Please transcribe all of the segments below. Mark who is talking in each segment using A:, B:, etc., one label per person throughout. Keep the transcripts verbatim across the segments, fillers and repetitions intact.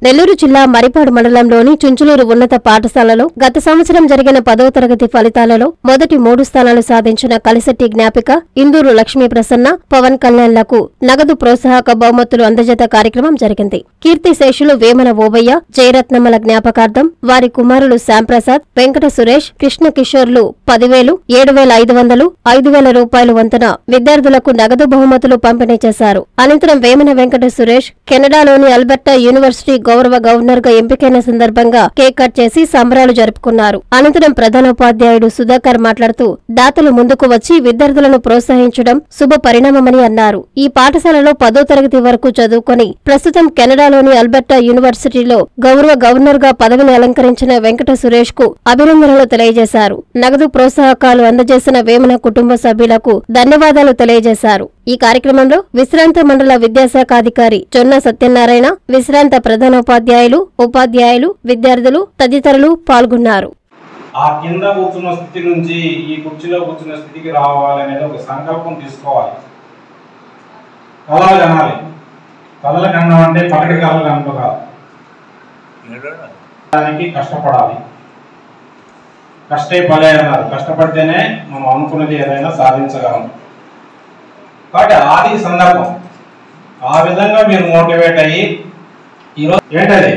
A: నెల్లూరు జిల్లా మరిపాడు మండలంలోని చుంచులూరు ఉన్నత పాఠశాలలో గత సంవత్సరం జరిగిన పదవ తరగతి ఫలితాలలో మొదటి మూడు స్థానాలు సాధించిన కలిశెట్టి జ్ఞాపిక, ఇందూరు లక్ష్మీ ప్రసన్న, పవన్ కళ్యాణ్లకు నగదు ప్రోత్సాహక బహుమతులు అందజేత కార్యక్రమం జరిగింది. కీర్తిశేషులు వేమన ఓబయ్య, జయరత్నమ్మల జ్ఞాపకార్థం వారి కుమారులు శ్యాంప్రసాద్, వెంకట సురేష్, కృష్ణ కిషోర్లు పదివేలు, ఏడు వేల ఐదు వందలు, ఐదు వేల రూపాయలు వంతున విద్యార్థులకు నగదు బహుమతులు పంపిణీ చేశారు. అనంతరం వేమన వెంకట సురేష్ కెనడాలోని అల్బర్టా యూనివర్సిటీ గౌరవ గవర్నర్ గా ఎంపికైన సందర్భంగా కేక్ కట్ చేసి సంబరాలు జరుపుకున్నారు. అనంతరం ప్రధానోపాధ్యాయుడు సుధాకర్ మాట్లాడుతూ దాతలు ముందుకు వచ్చి విద్యార్థులను ప్రోత్సహించడం శుభ పరిణామమని అన్నారు. ఈ పాఠశాలలో పదో తరగతి వరకు చదువుకొని ప్రస్తుతం కెనడాలోని అల్బర్టా యూనివర్సిటీలో గౌరవ గవర్నర్ గా పదవిని అలంకరించిన వెంకట సురేష్ కు అభినందనలు తెలియజేశారు. నగదు ప్రోత్సాహకాలు అందజేసిన వేమన కుటుంబ సభ్యులకు ధన్యవాదాలు తెలియజేశారు. ఈ కార్యక్రమంలో విశ్రాంత మండల విద్యాశాఖ అధికారి జొన్న సత్యనారాయణ, విశ్రాంత ప్రధానోపాధ్యాయులు, ఉపాధ్యాయులు, విద్యార్థులు తదితరులు పాల్గొన్నారు.
B: ఆ కింద కూర్చున్న స్థితి నుంచి ఈ కుర్చీలో కూర్చున్న స్థితికి రావాలనేది ఒక సంకల్పం తీసుకోవాలి. కళలు కనాలి. కళలు కనడం అంటే పగటి కళలు కనడం కాదు. దానికి కష్టపడాలి. కష్టే పలే అన్నారు. కష్టపడితేనే మనం అనుకున్నది ఏదైనా సాధించగలం. కాబట్టి ఆది సందర్భం ఆ విధంగా మీరు మోటివేట్ అయ్యి ఈరోజు ఏంటది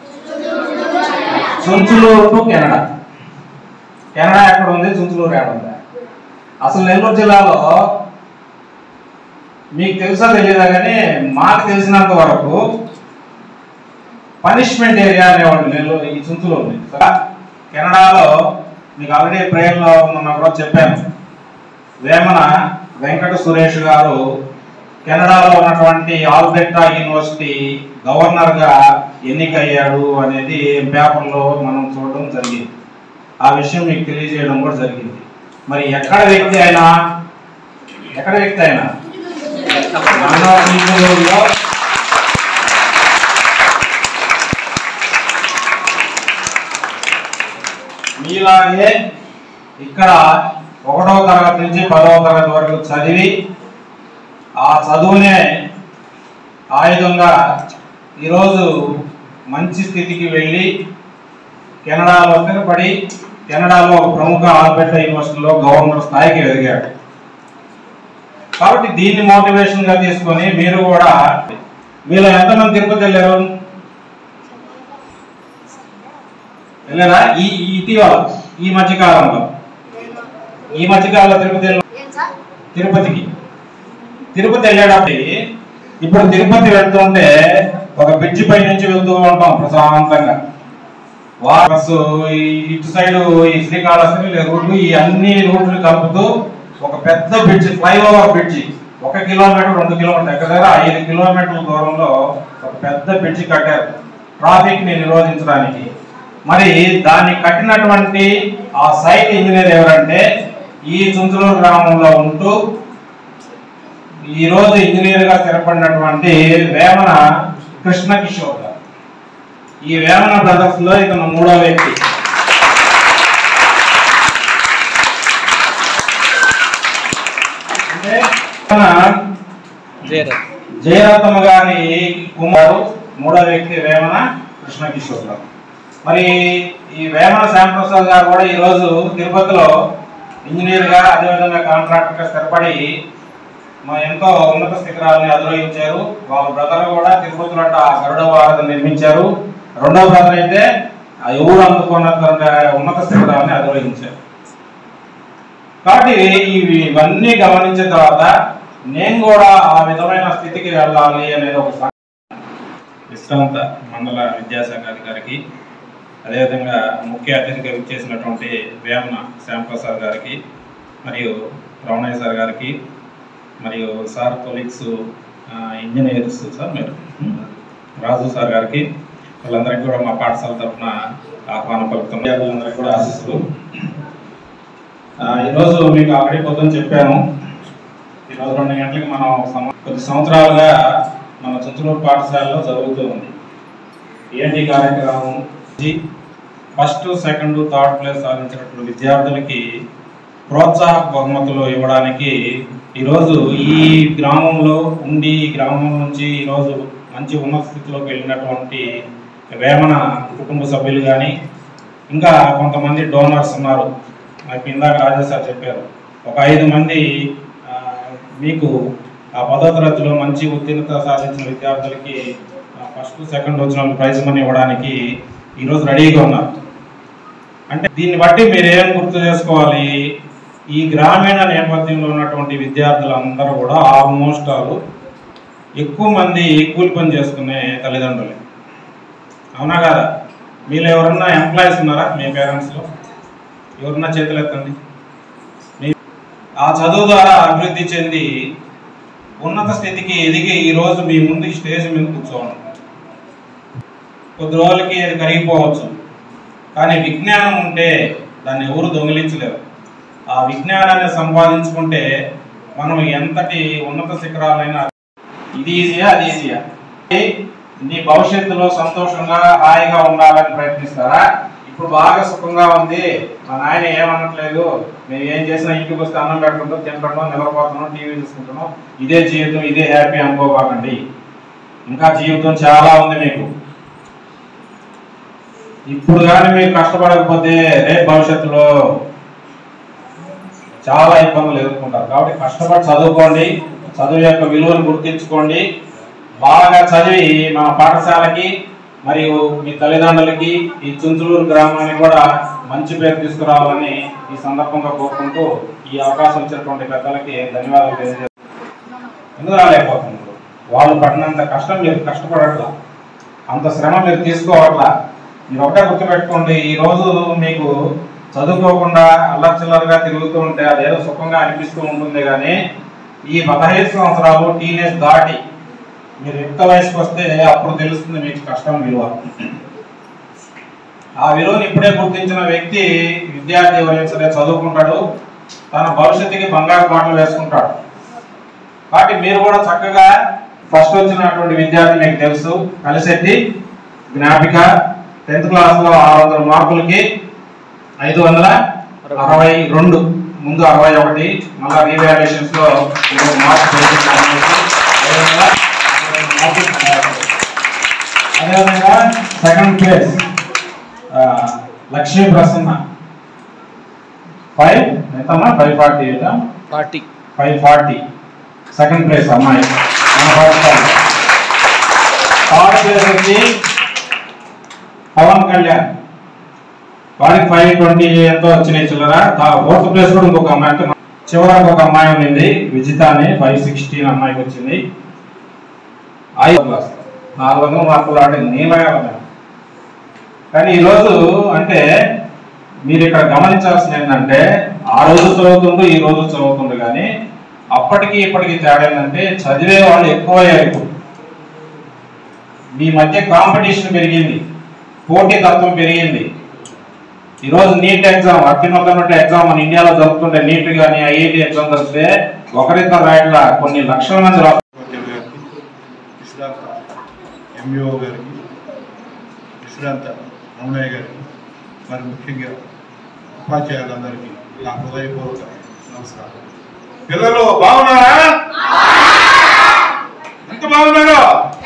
B: చుంచులూరు టు కెనడా. కెనడా ఎక్కడ ఉంది, చుంచులూరు ఎక్కడ ఉంది? అసలు నెల్లూరు జిల్లాలో మీకు తెలుసా తెలియదా కానీ మాకు తెలిసినంత వరకు పనిష్మెంట్ ఏరియా అనేవాళ్ళు నెల్లూరు ఈ చుంచులూరు ఉంది. కెనడాలో మీకు ఆల్రెడీ ప్రేయర్లో మొన్న చెప్పాను. వేమన వెంకట సురేష్ గారు కెనడాలో ఉన్నటువంటి ఆల్బర్టా యూనివర్సిటీ గవర్నర్ గా ఎన్నికయ్యాడు అనేది పేపర్లో మనం చూడడం జరిగింది. ఆ విషయం మీకు తెలియజేయడం కూడా జరిగింది. మరి ఎక్కడ వ్యక్తి అయినా ఎక్కడ వ్యక్తి అయినా మీలాగే ఇక్కడ ఒకటవ తరగతి నుంచి పదవ తరగతి వరకు చదివి ఆ చదువునే ఆయుధంగా ఈరోజు మంచి స్థితికి వెళ్ళి కెనడాలో స్థిరపడి కెనడాలో ఒక ప్రముఖ ఆల్బర్టా యూనివర్సిటీలో గవర్నర్ స్థాయికి ఎదిగాడు. కాబట్టి దీన్ని మోటివేషన్ గా తీసుకొని మీరు కూడా మీలో ఎంతమంది తిరుపతి వెళ్ళారు? వెళ్ళారా? ఈ ఇటీవల ఈ మధ్యకాలంలో ఈ మధ్యకాలంలో తిరుపతి తిరుపతికి తిరుపతి వెళ్ళేటప్పుడు ఇప్పుడు తిరుపతి వెళ్తుంటే ఒక బ్రిడ్జి పై నుంచి వెళ్తూ ఉంటాం ప్రశాంతంగా. బస్సు ఇటు సైడ్ ఈ శ్రీకాళహస్తి రూట్లు ఈ అన్ని రూట్లు కలుపుతూ ఒక పెద్ద బ్రిడ్జి, ఫ్లైఓవర్ బ్రిడ్జి, ఒక కిలోమీటర్ రెండు కిలోమీటర్ దగ్గర దగ్గర ఐదు కిలోమీటర్ల దూరంలో ఒక పెద్ద బ్రిడ్జి కట్టారు ట్రాఫిక్ ని నిరోధించడానికి. మరి దాన్ని కట్టినటువంటి ఆ సైట్ ఇంజనీర్ ఎవరంటే ఈ చుంచులూరు గ్రామంలో ఉంటూ ఈ రోజు ఇంజనీర్ గా స్థిరపడినటువంటి వేమన కృష్ణ కిషోర్ గారు. ఈ వేమన బ్రదర్స్ లో ఇతను మూడో వ్యక్తి. జయరత్నమ్మ గారి కుమారు మూడో వ్యక్తి వేమన కృష్ణ కిషోర్ గారు. మరి ఈ వేమన శ్యాంప్రసాద్ గారు కూడా ఈ రోజు తిరుపతిలో ఇంజనీర్ గా అదేవిధంగా కాంట్రాక్టర్ గా స్థిరపడి ఎంతో ఉన్నత శిఖరాలని అధిరోహించారు. వాళ్ళ బ్రదర్ కూడా తిరుపతిలో ఆ గరుడ వారధి నిర్మించారు. రెండో బ్రదర్ అయితే ఆ ఎవరు అందుకున్న ఉన్నత శిఖరాలని అధిరోహించారు. కాబట్టి ఇవన్నీ గమనించిన తర్వాత నేను కూడా ఆ విధమైన స్థితికి వెళ్ళాలి అనేది ఒక విశ్రాంత మండల విద్యాశాఖ అధికారికి, అదేవిధంగా ముఖ్య అతిథిగా విచ్చేసినటువంటి వేమన శ్యాంప్రసాద్ గారికి, మరియు రమణయ్య సార్ గారికి, మరియు సార్ కొలీగ్స్ ఇంజనీర్స్ సార్ మీరు రాజు సార్ గారికి, వాళ్ళందరికీ కూడా మా పాఠశాల తరఫున ఆహ్వానం పలుకుతున్నాం. విద్యార్థులందరికీ కూడా ఆశిస్తూ ఈరోజు మీకు ఆల్రెడీ పొద్దున్న చెప్పాను. ఈరోజు రెండు గంటలకి మనం కొద్ది సంవత్సరాలుగా మన చుంచులూరు పాఠశాలలో జరుగుతూ ఉంది ఏంటి కార్యక్రమం. ఫస్ట్ సెకండ్ థర్డ్ ప్లేస్ సాధించినటువంటి విద్యార్థులకి ప్రోత్సాహక బహుమతులు ఇవ్వడానికి ఈరోజు ఈ గ్రామంలో ఉండి ఈ గ్రామం నుంచి ఈరోజు మంచి ఉన్నత స్థితిలోకి వెళ్ళినటువంటి వేమన కుటుంబ సభ్యులు కానీ ఇంకా కొంతమంది డోనర్స్ ఉన్నారు. నాకు ఇందాక రాజేష్ సార్ చెప్పారు, ఒక ఐదు మంది మీకు ఆ పదో తరగతిలో మంచి ఉత్తీర్ణత సాధించిన విద్యార్థులకి ఫస్ట్ సెకండ్ వచ్చిన ప్రైజ్ మనీ ఇవ్వడానికి ఈరోజు రెడీగా ఉన్నారు. అంటే దీన్ని బట్టి మీరు ఏం గుర్తు చేసుకోవాలి, ఈ గ్రామీణ నేపథ్యంలో ఉన్నటువంటి విద్యార్థులందరూ కూడా ఆల్మోస్ట్ ఆల్ ఎక్కువ మంది కూలి పని చేసుకునే తల్లిదండ్రులే. అవునా కదా? మీరు ఎవరన్నా ఎంప్లాయీస్ ఉన్నారా మీ పేరెంట్స్లో? ఎవరన్నా చేతులు ఎత్తండి. మీ ఆ చదువు ద్వారా అభివృద్ధి చెంది ఉన్నత స్థితికి ఎదిగి ఈరోజు మీ ముందు స్టేజ్ మీద కూర్చోండి. కొద్ది రోజులకి అది కరిగిపోవచ్చు, కానీ విజ్ఞానం ఉంటే దాన్ని ఎవరు దొంగిలించలేరు. ఆ విజ్ఞానాన్ని సంపాదించుకుంటే మనం ఎంతటి ఉన్నత శిఖరాలైనా. ఇది ఈజీయా అది ఈజీయా? నీ భవిష్యత్తులో సంతోషంగా హాయిగా ఉండాలని ప్రయత్నిస్తారా? ఇప్పుడు బాగా సుఖంగా ఉంది, మా నాయన ఏమనట్లేదు, మేము ఏం చేసినా ఇంటికి వస్తే అన్నం పెట్టుకుంటాం, తింటున్నాం, నిలబడుతున్నాం, టీవీ చూసుకుంటున్నాం, ఇదే జీవితం, ఇదే హ్యాపీ అనుకోబాకండి. ఇంకా జీవితం చాలా ఉంది మీకు. ఇప్పుడు కానీ మీరు కష్టపడకపోతే రేపు భవిష్యత్తులో చాలా ఇబ్బందులు ఎదుర్కొంటారు. కాబట్టి కష్టపడి చదువుకోండి, చదువు యొక్క విలువను గుర్తించుకోండి. బాగా చదివి మన పాఠశాలకి మరియు మీ తల్లిదండ్రులకి ఈ చుంచులూరు గ్రామానికి కూడా మంచి పేరు తీసుకురావాలని ఈ సందర్భంగా కోరుకుంటూ ఈ అవకాశం ఇచ్చినటువంటి పెద్దలకి ధన్యవాదాలు తెలియజేస్తున్నాను. ఎందుకు రాలేకపోతున్నారు? వాళ్ళు పడినంత కష్టం మీరు కష్టపడట్లా, అంత శ్రమ మీరు తీసుకోవట్లా. మీరు ఒకటే గుర్తుపెట్టుకోండి, ఈరోజు మీకు చదువుకోకుండా అల్లచిల్లరగా తిరుగుతూ ఉంటే అదేదో సుఖంగా అనిపిస్తూ ఉంటుంది, కానీ ఈ పదహైదు సంవత్సరాలు టీనేజ్ దాటి మీరు యుక్త వయసుకు వస్తే అప్పుడు తెలుస్తుంది మీకు కష్టం విలువ. ఆ విలువను ఇప్పుడే గుర్తించిన వ్యక్తి విద్యార్థి ఎవరైనా సరే చదువుకుంటాడు, తన భవిష్యత్తుకి బంగారు బాటలు వేసుకుంటాడు. కాబట్టి మీరు కూడా చక్కగా ఫస్ట్ వచ్చినటువంటి విద్యార్థి మీకు తెలుసు, కలిసెట్టి జ్ఞాపిక టెన్త్ క్లాస్లో ఆరు వందల మార్కులకి ఐదు వందల అరవై రెండు ముందు అరవై ఒకటి మళ్ళా రీవాల్యుయేషన్స్ లో మార్క్స్ అదేవిధంగా second place Lakshmi Prasanna five ఎంతమ్మా five forty forty five forty second place అమ్మాయి. థర్డ్ ప్లేస్ వచ్చి పవన్ కళ్యాణ్, వారికి ఫైవ్ ట్వంటీ ఎంతో వచ్చినాయి చిల్లరా. ఫోర్త్ ప్లేస్ కూడా ఇంకొక అమ్మాయి, అంటే చివరికి ఒక అమ్మాయి ఉండింది విజిత అని, ఫైవ్ సిక్స్టీన్ అమ్మాయికి వచ్చింది. ఐదు క్లాస్ నాలుగు వందల మార్కులు ఆడింది నీలగా. కానీ ఈరోజు అంటే మీరు ఇక్కడ గమనించాల్సింది ఏంటంటే ఆ రోజు చదువుతుండ్రు ఈ రోజు చదువుతుండ్రు, కానీ అప్పటికి ఇప్పటికి తేడా ఏంటంటే చదివే వాళ్ళు ఎక్కువయ్యారు. ఇప్పుడు మీ మధ్య కాంపిటీషన్ పెరిగింది, పోటీ తత్వం పెరిగింది. ఈరోజు నీట్ ఎగ్జామ్ అత్యున్నత ఎగ్జామ్ మన ఇండియాలో జరుగుతుంటే నీట్ కానీ ఐఐటి ఎగ్జామ్ జరిగితే ఒకరిద్దరు రాయట్లా కొన్ని లక్షల మంది రాస్తారు.
C: ఎంఈఓ గారికి, విశ్రాంత రమణయ్య గారికి, మరి ముఖ్యంగా ఉపాధ్యాయులందరికీ నా హృదయపూర్వక నమస్కారం. పిల్లలు బాగున్నారా? ఎంత బాగున్నారో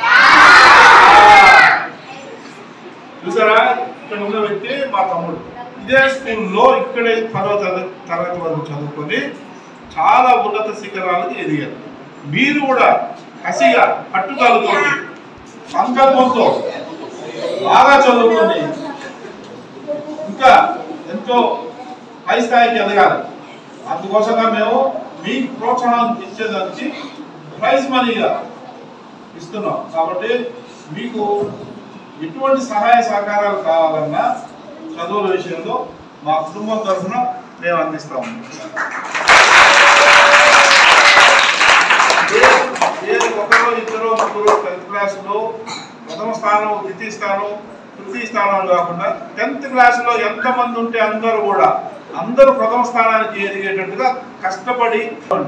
C: చూసారా? ఇక్కడ ఉన్న వ్యక్తి మా తమ్ముడు. ఇదే స్కూల్లో ఇక్కడే పదవ తరగతి వరకు చదువుకొని చాలా ఉన్నత శిఖరాలకు ఎదిగారు. మీరు కూడా కసిగా పట్టుదలతో సంకల్పంతో బాగా చదువుకొని ఇంకా ఎంతో పై స్థాయికి ఎదగాలి. అందుకోసంగా మేము మీ ప్రోత్సాహం ఇచ్చేదానికి ప్రైజ్ మనీగా ఇస్తున్నాం. కాబట్టి మీకు ఎటువంటి సహాయ సహకారాలు కావాలన్నా చదువుల విషయంలో మా కుటుంబం తరఫున మేము అందిస్తాము. ఒకరో ఇద్దరు ముగ్గురు టెన్త్ క్లాసులో ప్రథమ స్థానం, ద్వితీయ స్థానం, తృతీయ స్థానాలు కాకుండా టెన్త్ క్లాసులో ఎంతమంది ఉంటే అందరూ కూడా అందరూ ప్రథమ స్థానానికి ఎదిగేటట్టుగా కష్టపడి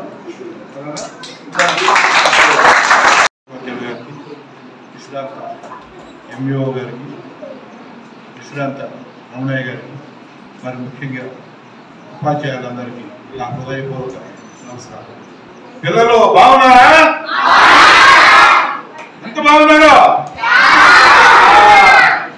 C: విశ్రాంత ఎంఈఓ గారికి, విశ్రాంత రమణయ్య గారికి, మరి ముఖ్యంగా ఉపాధ్యాయులందరికీ నా హృదయపూర్వక నమస్కారం. పిల్లలు బాగున్నారా? ఎంత బాగున్నారో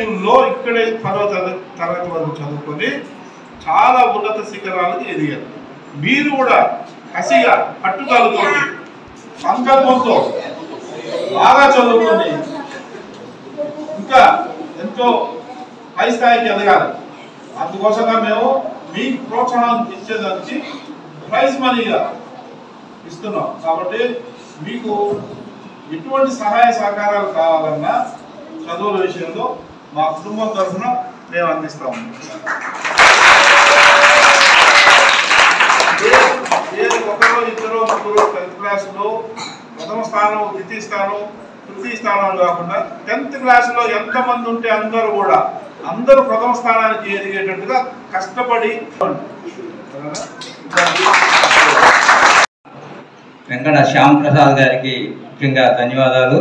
C: యూనివర్సిటీలో ఇక్కడే పదవ తరగతి వరకు చదువుకొని చాలా ఉన్నత శిఖరాలకు ఎదిగారు. మీరు కూడా కసిగా పట్టుదలతో సంకల్పంతో బాగా చదువుకొని ఇంకా ఎంతో పై స్థాయికి ఎదగాలి. అందుకోసంగా మేము మీ ప్రోత్సాహం ఇచ్చేదానికి ప్రైజ్ మనీగా ఇస్తున్నాం. కాబట్టి మీకు ఎటువంటి సహాయ సహకారాలు కావాలన్నా చదువుల విషయంలో మా కుటుంబం తరఫున మేము అందిస్తాము. ఒకరో ఇద్దరు ముగ్గురు టెన్త్ క్లాసులో ప్రథమ స్థానం, ద్వితీయ స్థానం, తృతీయ స్థానాలు కాకుండా టెన్త్ క్లాసులో ఎంతమంది ఉంటే అందరూ కూడా అందరూ ప్రథమ స్థానానికి ఎదిగేటట్టుగా కష్టపడి
D: వెంకట శ్యామ్ ప్రసాద్ గారికి ముఖ్యంగా ధన్యవాదాలు.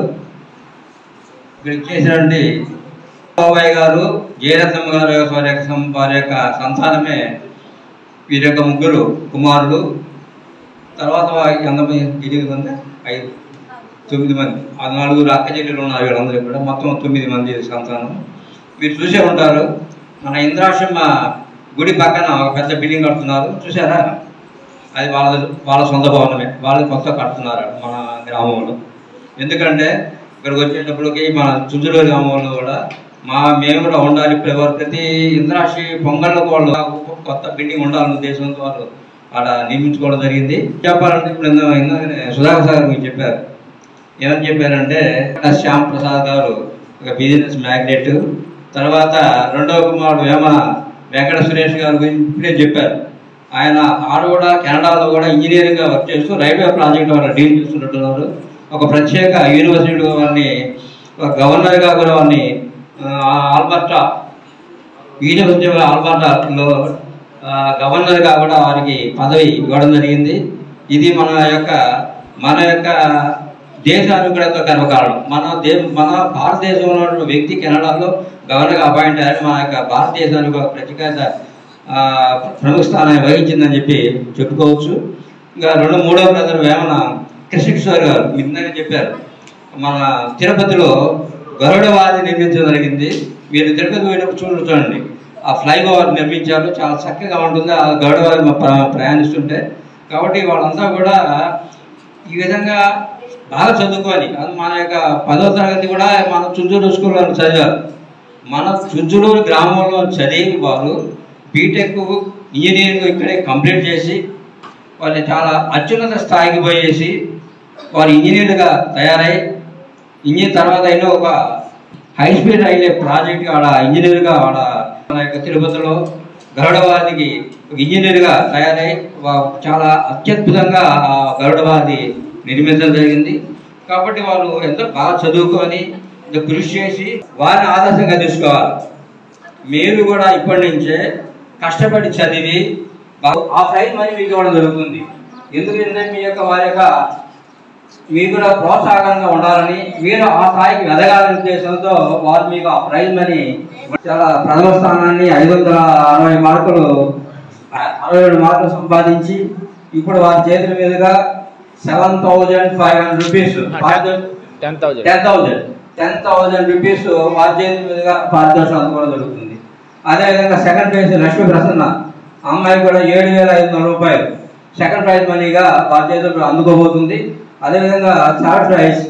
D: ఇక్కడ ఇచ్చేసినటువంటి బాబాయ్ గారు, జయరత్నమ్మ గారు వారి యొక్క వారి యొక్క సంతానమే వీరి యొక్క ముగ్గురు కుమారులు. తర్వాత ఎంతమంది ఎనిమిది మంది ఐదు తొమ్మిది మంది ఆ నలుగురు అక్క చెల్లెలు ఉన్నారు. వీళ్ళందరూ కూడా మొత్తం తొమ్మిది మంది సంతానం. మీరు చూసే ఉంటారు, మన ఇంద్రాశ్రమ గుడి పక్కన ఒక పెద్ద బిల్డింగ్ కడుతున్నారు, చూసారా? అది వాళ్ళ వాళ్ళ సొంత భవనమే, వాళ్ళు కొత్త కడుతున్నారు మన గ్రామంలో. ఎందుకంటే ఇక్కడికి వచ్చేటప్పటికి మన చుంచులూరు గ్రామంలో కూడా మా మేము కూడా ఉండాలి. ప్రతి ఇంద్రాశ్రీ పొంగళ్ళకు వాళ్ళు కొత్త బిల్డింగ్ ఉండాలన్న ఉద్దేశంతో వాళ్ళు ఆడ నిర్మించుకోవడం జరిగింది. చెప్పాలంటే ఇప్పుడు సుధాకర్ సార్ మీకు చెప్పారు, ఏమని చెప్పారంటే శ్యామ్ ప్రసాద్ గారు ఒక బిజినెస్ మ్యాగ్నెట్. తర్వాత రెండవ కుమారుడు వేమన వెంకట సురేష్ గారు గురించి ఇప్పుడే చెప్పారు. ఆయన ఆడు కూడా కెనడాలో కూడా ఇంజనీరింగ్గా వర్క్ చేస్తూ రైల్వే ప్రాజెక్ట్ వాళ్ళు డీల్ చేస్తున్నట్టున్నారు. ఒక ప్రత్యేక యూనివర్సిటీ వారిని గవర్నర్గా కూడా వారిని ఆల్బర్టా యూనివర్సిటీ ఆల్బర్టాలో గవర్నర్గా కూడా వారికి పదవి ఇవ్వడం జరిగింది. ఇది మన యొక్క మన యొక్క దేశానికి కూడా గర్వకారణం. మన దే మన భారతదేశంలో ఉన్న వ్యక్తి కెనడాలో గవర్నర్గా అపాయింట్ అయ్యారు. మన యొక్క భారతదేశానికి ఒక ప్రత్యేక ప్రముఖ స్థానాన్ని వహించిందని చెప్పి చెప్పుకోవచ్చు. ఇంకా రెండు మూడవ బ్రదర్ వేమన కృష్ణకిషోర్ గారు ఇందని చెప్పారు, మన తిరుపతిలో గరుడవాది నిర్మించడం జరిగింది. మీరు తిరుపతి పోయినప్పుడు చూడండి చూడండి ఆ ఫ్లైఓవర్ నిర్మించారు, చాలా చక్కగా ఉంటుంది ఆ గరుడవాది ప్రయాణిస్తుంటే. కాబట్టి వాళ్ళంతా కూడా ఈ విధంగా బాగా చదువుకొని అది మన యొక్క పదవ తరగతి కూడా మన చుంచూరు స్కూల్లో చదివారు. మన చుంచులూరు గ్రామంలో చదివి వారు బీటెక్ ఇంజనీరింగ్ ఇక్కడే కంప్లీట్ చేసి వాళ్ళు చాలా అత్యున్నత స్థాయికి పోయేసి వారు ఇంజనీర్లుగా తయారై ఇంజనీర్ తర్వాత అయినా ఒక హై స్పీడ్ రైల్వే ప్రాజెక్ట్ ఆడ ఇంజనీర్గా ఆడ మన యొక్క తిరుపతిలో గరుడవాదికి ఒక ఇంజనీర్గా తయారై చాలా అత్యద్భుతంగా ఆ గరుడవాది నిర్మించడం జరిగింది. కాబట్టి వాళ్ళు ఎంతో బాగా చదువుకొని ఎంతో కృషి చేసి వారిని ఆదర్శంగా తీసుకోవాలి. మీరు కూడా ఇప్పటి నుంచే కష్టపడి చదివి ఆ ప్రైజ్ మనీ మీకు ఇవ్వడం జరుగుతుంది. ఎందుకంటే మీ యొక్క వారి యొక్క మీకు కూడా ప్రోత్సాహకరంగా ఉండాలని, మీరు ఆ స్థాయికి ఎదగాలనే ఉద్దేశంతో వారు మీకు ఆ ప్రైజ్ మనీ చాలా ప్రథమ స్థానాన్ని ఐదు వందల అరవై మార్కులు అరవై ఏడు మార్కులు సంపాదించి ఇప్పుడు వారి చేతుల మీదుగా seven thousand five hundred rupees ten thousand ten thousand rupees వారి చేతుల మీదుగా పారితోషికం అందుకోవడం జరుగుతుంది. అదేవిధంగా సెకండ్ ప్రైజ్ లక్ష్మీ ప్రసన్న అమ్మాయి కూడా ఏడు వేల ఐదు వందల రూపాయలు సెకండ్ ప్రైజ్ మనీగా వారి చేతులు అందుకోబోతుంది. అదేవిధంగా థర్డ్ ప్రైజ్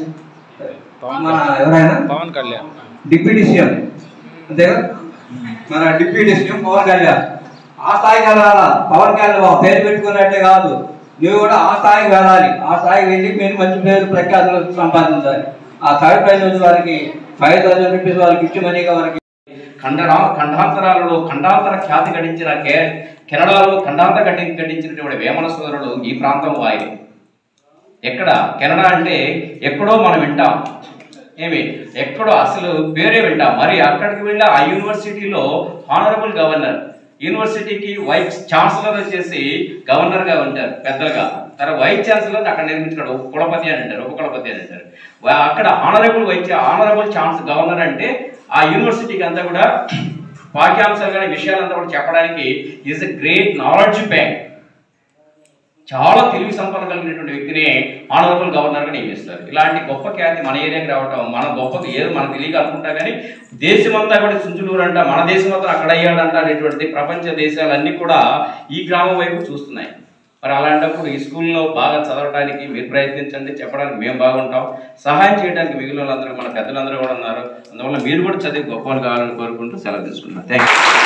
D: మన ఎవరైనా పవన్ కళ్యాణ్ డిప్యూటీ సీఎం, అంతేగా మన డిప్యూటీ సీఎం పవన్ కళ్యాణ్. ఆ స్థాయికి వెళ్ళాలా పవన్ కళ్యాణ్ పేరు పెట్టుకున్నట్టే కాదు, నువ్వు కూడా ఆ స్థాయికి వెళ్ళాలి. ఆ స్థాయికి వెళ్ళి మీరు మంచి పేరు ప్రఖ్యాతులు సంపాదించాలి. ఆ థర్డ్ ప్రైజ్ వచ్చి వారికి ఫైవ్ థౌసండ్ రూపీస్ వారికి ఇచ్చి మనీగా వారికి
E: ఖండరా ఖండాంతరాలలో ఖండాంతర ఖ్యాతి గడించిన కే కెనడాలో ఖండాంతర గడ్డి గడించినటువంటి వేమన సోదరులు ఈ ప్రాంతం వారి. ఎక్కడ కెనడా అంటే ఎక్కడో మనం వింటాం, ఏమి ఎక్కడో అసలు పేరే వింటాం. మరి అక్కడికి వెళ్ళి ఆ యూనివర్సిటీలో హానరబుల్ గవర్నర్, యూనివర్సిటీకి వైస్ ఛాన్సలర్ వచ్చేసి గవర్నర్గా ఉంటారు పెద్దలుగా. తర్వాత వైస్ ఛాన్సలర్ అక్కడ నిర్మించుకోవడం ఉప కులపతి అని అంటారు, ఉప కులపతి అని అంటారు. అక్కడ honourable vice honourable chance governor అంటే ఆ యూనివర్సిటీకి అంతా కూడా పాఠ్యాంశాలు కానీ విషయాలంతా కూడా చెప్పడానికి is a great knowledge bank. చాలా తెలివి సంపన్న కలిగినటువంటి వ్యక్తిని ఆనరబుల్ గవర్నర్గా నియమిస్తారు. ఇలాంటి గొప్ప ఖ్యాతి మన ఏరియాకి రావటం, మన గొప్పది ఏదో మనకు తెలియక అనుకుంటా కానీ దేశమంతా కూడా చుంచులూరు అంట, మన దేశం అంతా అక్కడ అయ్యాడంట అనేటువంటి ప్రపంచ దేశాలన్నీ కూడా ఈ గ్రామం వైపు చూస్తున్నాయి. మరి అలాంటప్పుడు ఈ స్కూల్లో బాగా చదవడానికి మీరు ప్రయత్నించండి, చెప్పడానికి మేము బాగుంటాం, సహాయం చేయడానికి మిగిలిన వాళ్ళందరూ మన పెద్దలందరూ కూడా ఉన్నారు. అందువల్ల మీరు కూడా చదివి గొప్పలు కావాలని కోరుకుంటూ సెలవు తీసుకుంటున్నాను. Thank you.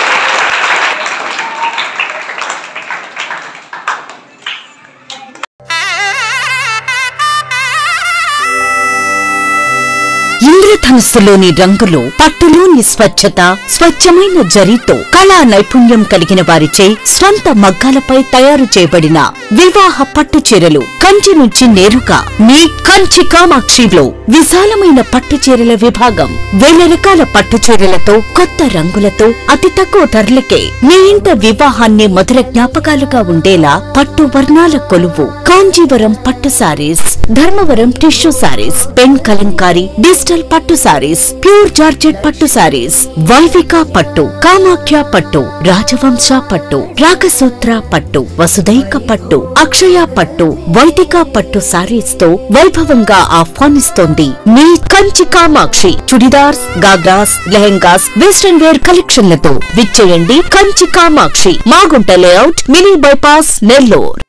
F: ఇంద్రధనుస్సులోని రంగులు, పట్టులోని స్వచ్ఛత, స్వచ్ఛమైన జరీతో కళా నైపుణ్యం కలిగిన వారిచే స్వంత మగ్గాలపై తయారు చేయబడిన వివాహ పట్టు చీరలు కంచి నుంచి నేరుగా మీ కంచి కామాక్షిలో విశాలమైన పట్టు చీరల విభాగం. వేల రకాల పట్టు చీరలతో, కొత్త రంగులతో, అతి తక్కువ ధరలకే మీ ఇంట వివాహాన్ని మధుర జ్ఞాపకాలుగా ఉండేలా పట్టు వర్ణాల కొలువు కాంజీవరం పట్టు saris, Dharmavaram tissue saris, pen kalamkari, digital పట్టు సారీస్, ప్యూర్ జార్జెట్ పట్టు సారీస్, వైవిక పట్టు, కామాఖ్య పట్టు, రాజవంశ పట్టు, రాగసూత్ర పట్టు, వసుదైక పట్టు, అక్షయ పట్టు, వైదిక పట్టు సారీస్ తో వైభవంగా ఆహ్వానిస్తోంది మీ కంచి కామాక్షి. చుడిదార్స్, గాగ్రాస్, లెహెంగాస్, వెస్టర్న్ వేర్ కలెక్షన్లతో విచ్చేయండి Kanchi Kamakshi, Magunta layout, mini bypass, Nellore.